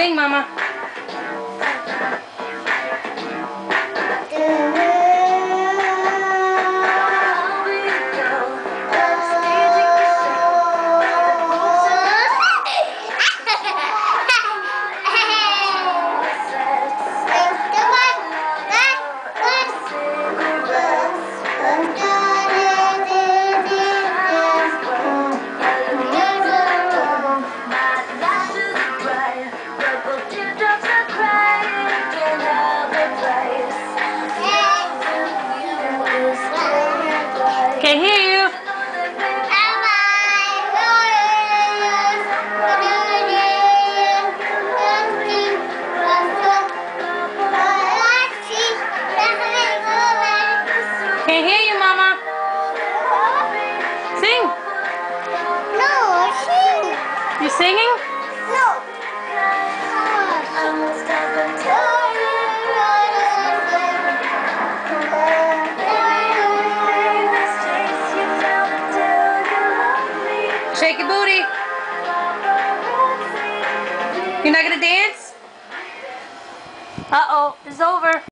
Sing, Mama. Can't hear you. Can't hear you, Mama. Sing. No, sing. You singing? No. Shake your booty. You're not gonna dance? Uh-oh, it's over.